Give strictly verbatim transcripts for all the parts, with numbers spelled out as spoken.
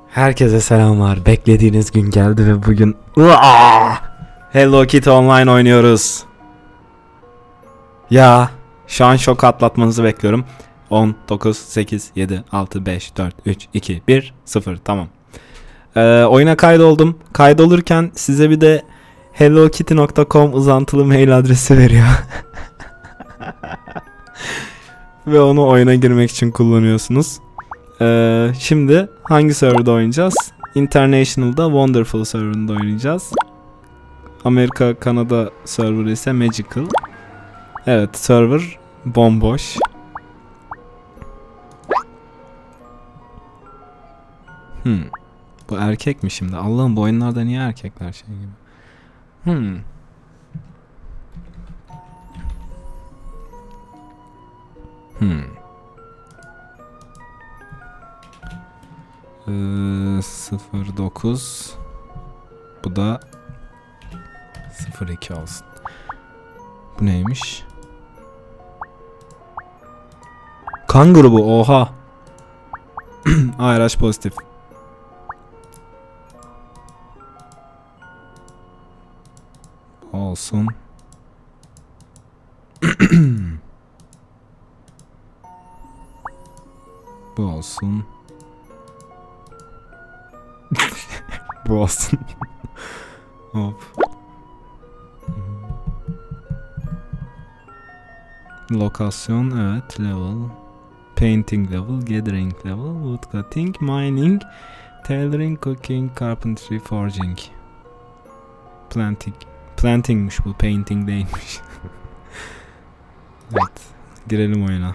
Herkese selamlar. Beklediğiniz gün geldi ve bugün Uaa! Hello Kitty Online oynuyoruz. Ya şu an şok atlatmanızı bekliyorum. on, dokuz, sekiz, yedi, altı, beş, dört, üç, iki, bir, sıfır. Tamam. Ee, oyuna kaydoldum. Kaydolurken size bir de hello kitty nokta com uzantılı mail adresi veriyor. Ve onu oyuna girmek için kullanıyorsunuz. Ee, şimdi hangi serverda oynayacağız? International'da Wonderful serverında oynayacağız. Amerika, Kanada server ise Magical. Evet, server bomboş. Hmm. Bu erkek mi şimdi? Allah'ım, bu oyunlarda niye erkekler şey gibi? Hmm. Hmm. Ee, sıfır dokuz. Bu da sıfır iki olsun. Bu neymiş? Kan grubu, oha. A R H pozitif. Olsun. Bu olsun. Bu olsun. Hop. Lokasyon, evet, level. Painting level, gathering level, wood cutting, mining, tailoring, cooking, carpentry, forging. Planting. Plantingmiş bu, painting değilmiş. Evet, girelim oyuna.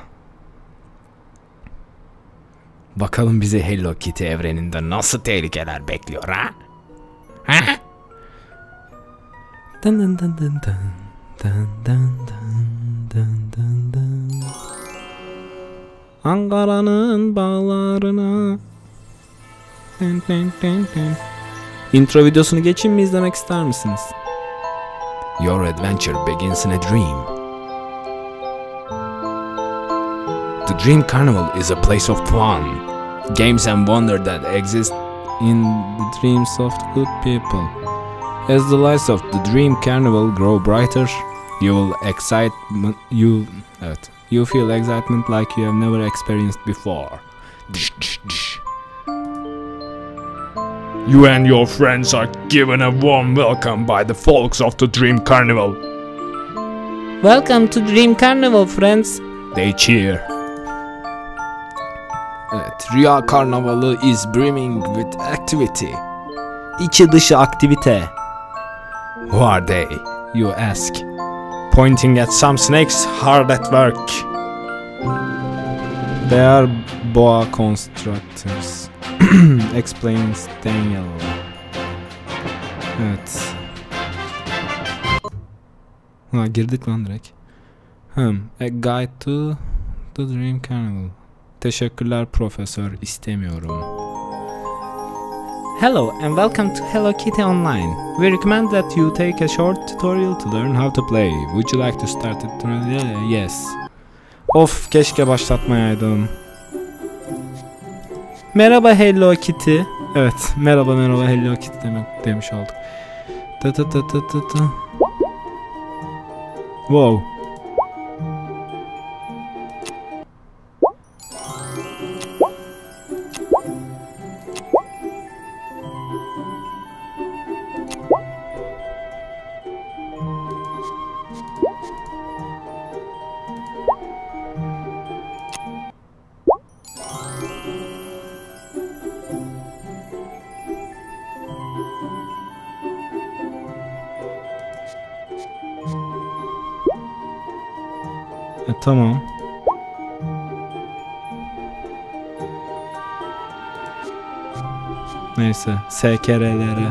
Bakalım bizi Hello Kitty evreninde nasıl tehlikeler bekliyor, ha? Ha? Dın dın dın dın dın dın dın dın dın dın. Ankara'nın bağlarına. Dın dın dın dın. Intro videosunu geçeyim mi, izlemek ister misiniz? Your adventure begins in a dream. The Dream Carnival is a place of fun, games and wonder that exist in the dreams of the good people. As the lights of the Dream Carnival grow brighter, you will excitement you evet, you feel excitement like you have never experienced before. You and your friends are given a warm welcome by the folks of the Dream Carnival. Welcome to Dream Carnival, friends. They cheer. Evet, Rüya Karnavalı is brimming with activity. İçi dışı aktivite. Who are they? You ask. Pointing at some snakes hard at work. They are boa constructors. Explains Daniel. Evet. Ha, girdik lan direkt. Hmm. A guide to the Dream Carnival. Teşekkürler profesör, istemiyorum. Hello and welcome to Hello Kitty Online. We recommend that you take a short tutorial to learn how to play. Would you like to start it? Yes. Of, keşke başlatmayaydım. Merhaba Hello Kitty. Evet, merhaba merhaba Hello Kitty demek demiş olduk. Ta ta ta ta ta ta. Wow. E, tamam. Neyse, S K R'lere.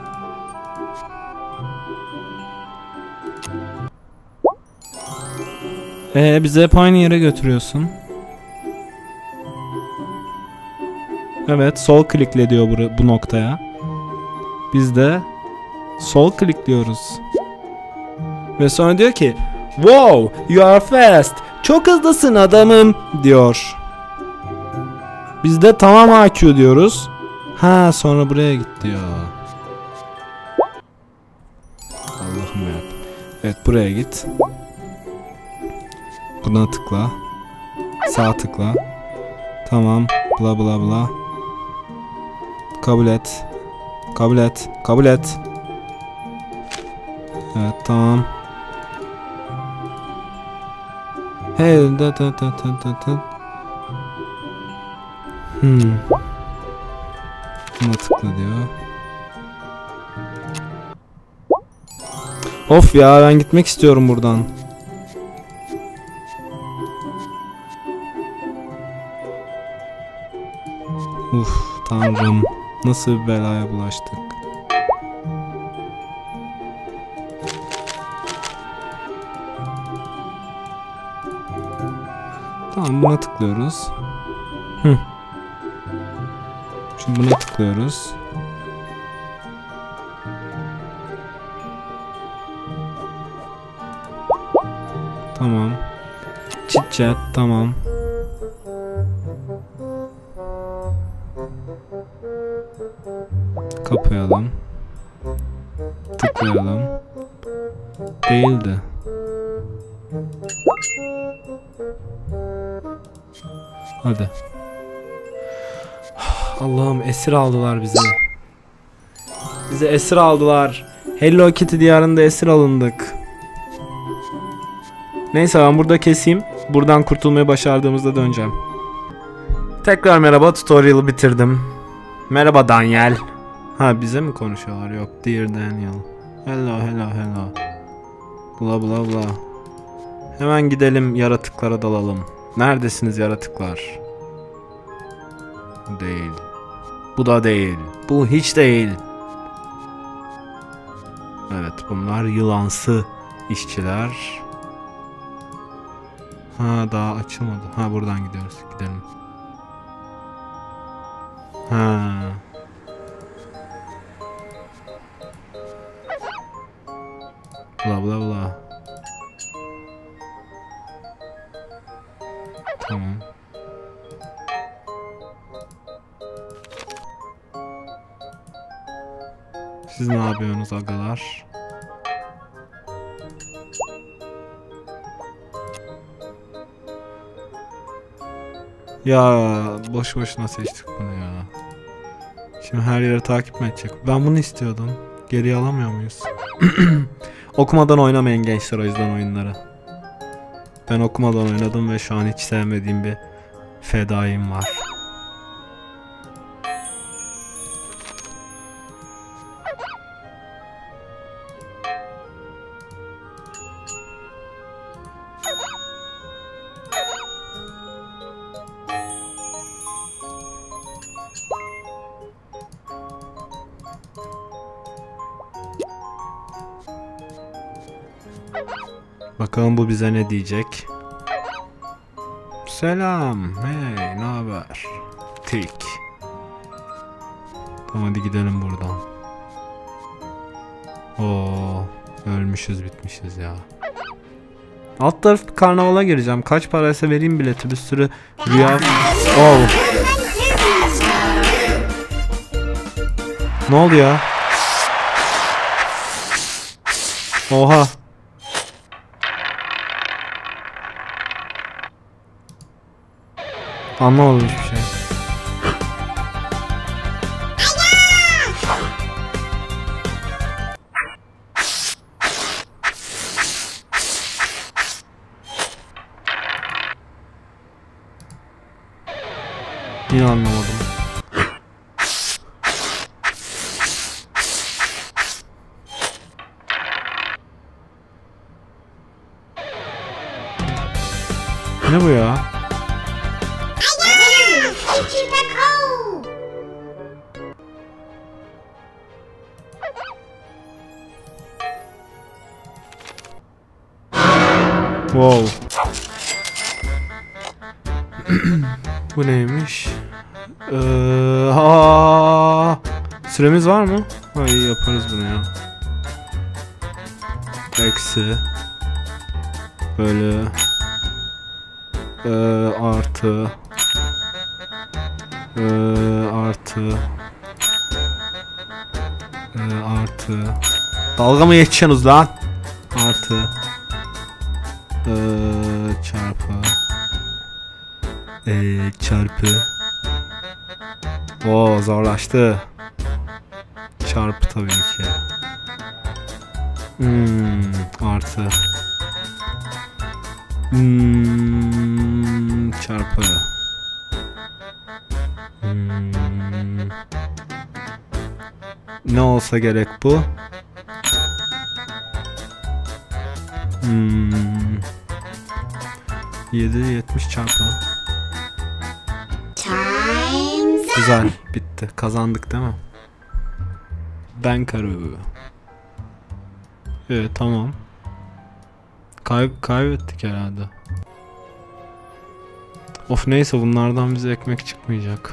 Ee, bizi hep aynı yere götürüyorsun. Evet, sol klikle diyor bu, bu noktaya. Biz de sol klikliyoruz. Ve sonra diyor ki wow, you are fast. Çok hızlısın adamım diyor. Biz de tamam A Q diyoruz. Ha, sonra buraya git diyor. Allah'ım ya. Evet, buraya git. Buna tıkla. Sağ tıkla. Tamam. Bla bla bla. Kabul et. Kabul et. Kabul et. Evet, tamam. Hey, da da da da da da. Hmm. Buna tıkla diyor. Of ya, ben gitmek istiyorum buradan. Uf tanrım, nasıl bir belaya bulaştık. Tamam, buna tıklıyoruz. Hı. Şimdi buna tıklıyoruz. Tamam. Chit chat, tamam. Kapayalım. Tıklayalım. Değildi. Hadi. Allah'ım, esir aldılar bizi. Bizi esir aldılar. Hello Kitty diyarında esir alındık. Neyse, ben burada keseyim. Buradan kurtulmayı başardığımızda döneceğim. Tekrar merhaba, tutorial'ı bitirdim. Merhaba Daniel. Ha, bize mi konuşuyorlar? Yok, dear Daniel. Hello hello hello. Bla bla bla. Hemen gidelim, yaratıklara dalalım. Neredesiniz yaratıklar? Değil. Bu da değil. Bu hiç değil. Evet, bunlar yılansı işçiler. Ha, daha açılmadı. Ha, buradan gidiyoruz. Gidelim. Ha. Bla bla bla. Tamam. Siz ne yapıyorsunuz agalar? Ya boş boşuna seçtik bunu ya. Şimdi her yere takip mi edecek? Ben bunu istiyordum. Geriye alamıyor muyuz? Okumadan oynamayın gençler, o yüzden oyunları. Ben okumadan oynadım ve şu an hiç sevmediğim bir fedaim var. Bakalım bu bize ne diyecek? Selam. Hey, ne haber? Tik. Tamam, hadi gidelim buradan. Oo, ölmüşüz, bitmişiz ya. Alt taraf karnavala gireceğim. Kaç paraysa vereyim bileti. Bir sürü rüya. Oh. Ne oldu ya? Oha. Anlamadım hiçbir şey. Yine anlamadım. Ne bu ya? Wow. Bu neymiş? Ee, ha, süremiz var mı? Ha, iyi, yaparız bunu ya. Eksi. Böyle. Ee, artı. Ee, artı. Ee, artı. Dalga mı geçiyorsunuz lan? Artı. Ee, çarpı. Ee, çarpı. Oo, zorlaştı. Çarpı tabii ki. Hmm, artı. Hmm, çarpı. Hmm. Ne olsa gerek bu? Hmm. yedi yetmiş çarpı. Güzel, bitti. Kazandık değil mi? Ben karı. Evet, tamam. Kay kaybettik herhalde. Of, neyse, bunlardan bize ekmek çıkmayacak.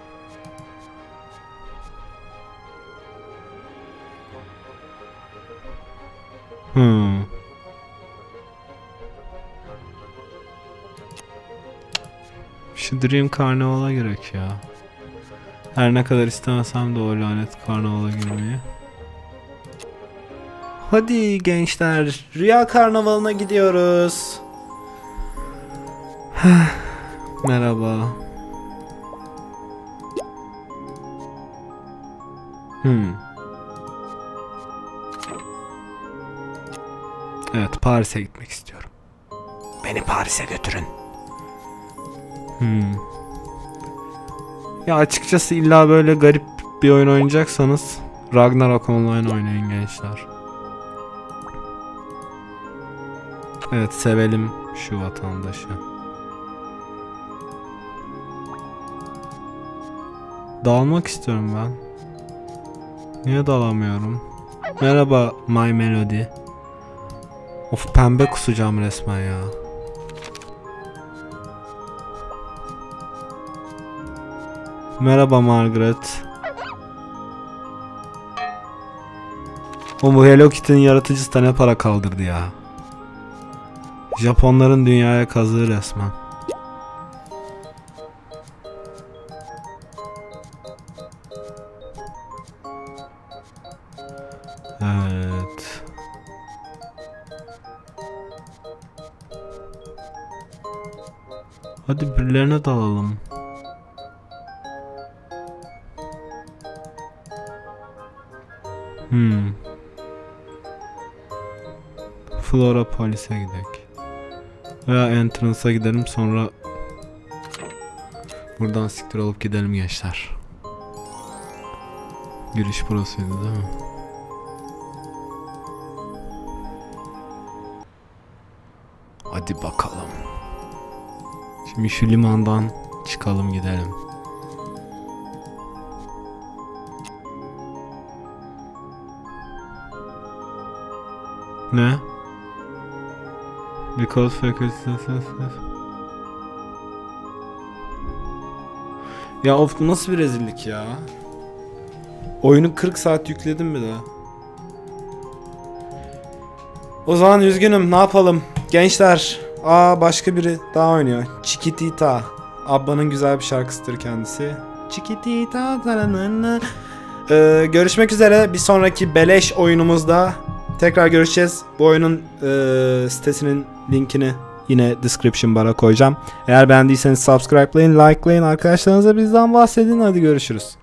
Hmm. Şu Dream Karnaval'a gerek ya. Her ne kadar istemesem de o lanet karnavala girmeyi. Hadi gençler, Rüya Karnavalı'na gidiyoruz. Merhaba. Hmm. Evet, Paris'e gitmek istiyorum. Beni Paris'e götürün. Hmm. Ya açıkçası illa böyle garip bir oyun oynayacaksanız Ragnarok Online oynayın gençler. Evet, sevelim şu vatandaşı. Dalmak istiyorum ben. Niye dalamıyorum? Merhaba My Melody. Of, pembe kusacağım resmen ya. Merhaba Margaret. O bu Hello Kitty'nin yaratıcısı da ne para kaldırdı ya. Japonların dünyaya kazığı resmen. Evet. Hadi birilerine dalalım. Hmm. Flora Polis'e gidelim. Veya Entrance'a gidelim, sonra buradan siktir olup gidelim gençler. Giriş burasıydı değil mi? Hadi bakalım. Şimdi şu limandan çıkalım, gidelim. Ne? Because faculty. Ya of, bu nasıl bir rezillik ya? Oyunu kırk saat yükledim bir daha. O zaman üzgünüm, ne yapalım? Gençler, aa başka biri daha oynuyor. Chiquitita. Abba'nın güzel bir şarkısıdır kendisi. Chiquitita. Ee, görüşmek üzere bir sonraki beleş oyunumuzda. Tekrar görüşeceğiz. Bu oyunun e, sitesinin linkini yine description bar'a koyacağım. Eğer beğendiyseniz subscribe'layın, like'layın, arkadaşlarınıza bizden bahsedin. Hadi görüşürüz.